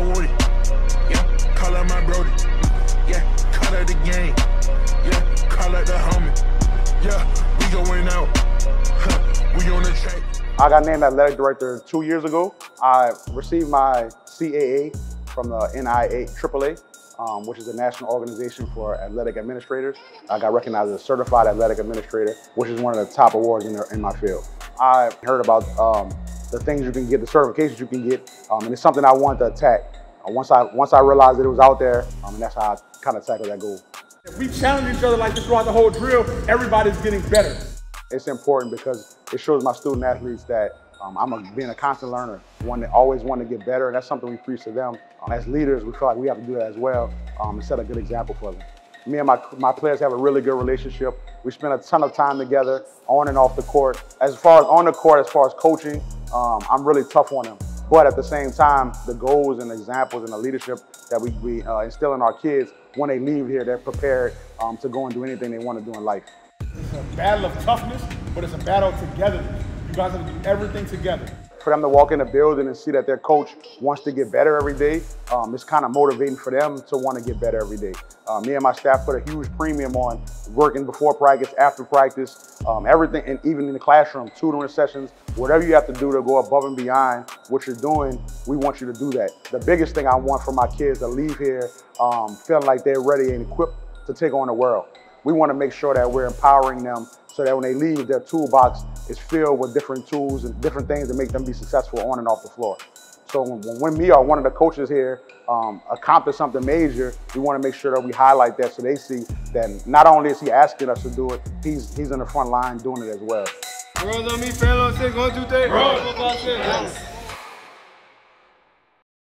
Woody. Yeah, call out my Brody. Yeah, call out the game. Yeah, call out the homie. Yeah, we going out. We on the track. I got named athletic director 2 years ago. I received my CAA from the NIAAA, which is the National Organization for Athletic Administrators. I got recognized as a certified athletic administrator, which is one of the top awards in my field. I heard about the things you can get, the certifications you can get, and it's something I wanted to attack. Once I realized that it was out there, and that's how I kind of tackled that goal. If we challenge each other like this throughout the whole drill, everybody's getting better. It's important because it shows my student athletes that being a constant learner, one that always want to get better, and that's something we preach to them. As leaders, we feel like we have to do that as well and set a good example for them. Me and my players have a really good relationship. We spend a ton of time together on and off the court. As far as on the court, as far as coaching, I'm really tough on them. But at the same time, the goals and examples and the leadership that we instill in our kids, when they leave here, they're prepared to go and do anything they want to do in life. It's a battle of toughness, but it's a battle of togetherness. You guys have to do everything together. For them to walk in the building and see that their coach wants to get better every day, it's kind of motivating for them to want to get better every day. Me and my staff put a huge premium on working before practice, after practice, everything, and even in the classroom, tutoring sessions, whatever you have to do to go above and beyond what you're doing, we want you to do that. The biggest thing I want for my kids to leave here feeling like they're ready and equipped to take on the world. We want to make sure that we're empowering them so that when they leave, their toolbox is filled with different tools and different things that make them be successful on and off the floor. So when me or one of the coaches here accomplish something major, we want to make sure that we highlight that so they see that not only is he asking us to do it, he's in the front line doing it as well. Girls on me, fellow, 6, 1, 2, 3.